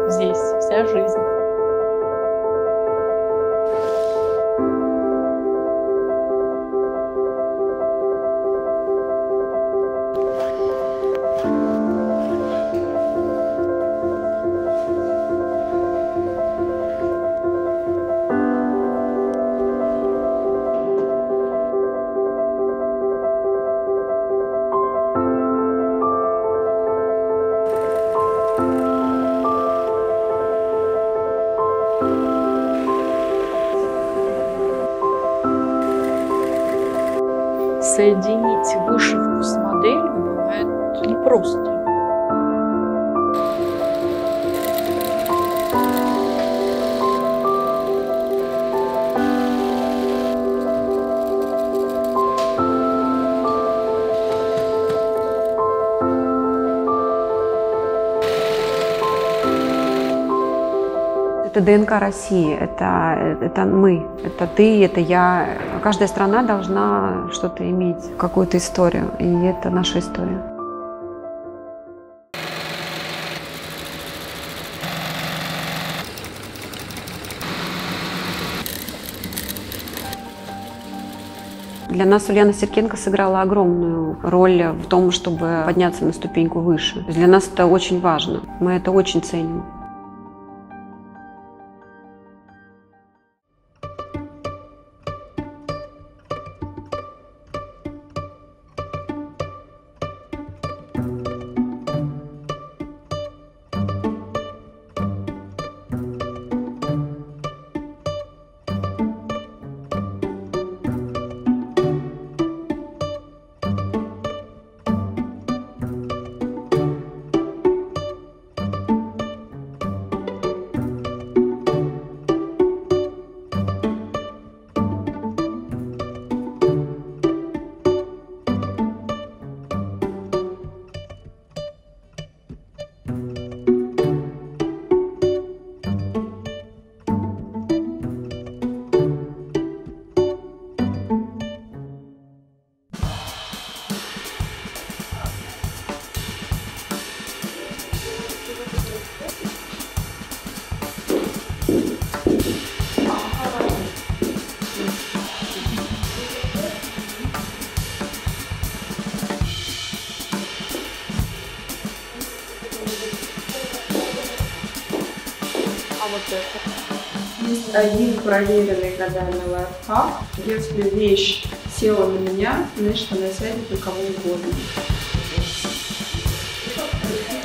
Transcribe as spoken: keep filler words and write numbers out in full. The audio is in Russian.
здесь вся жизнь. Соединить вышивку с моделью бывает непросто. Это ДНК России, это, это мы, это ты, это я. Каждая страна должна что-то иметь, какую-то историю, и это наша история. Для нас Ульяна Серкенко сыграла огромную роль в том, чтобы подняться на ступеньку выше. Для нас это очень важно, мы это очень ценим. Есть один проверенный годами лайфхак. Если вещь села на меня, значит она сядет на кого угодно.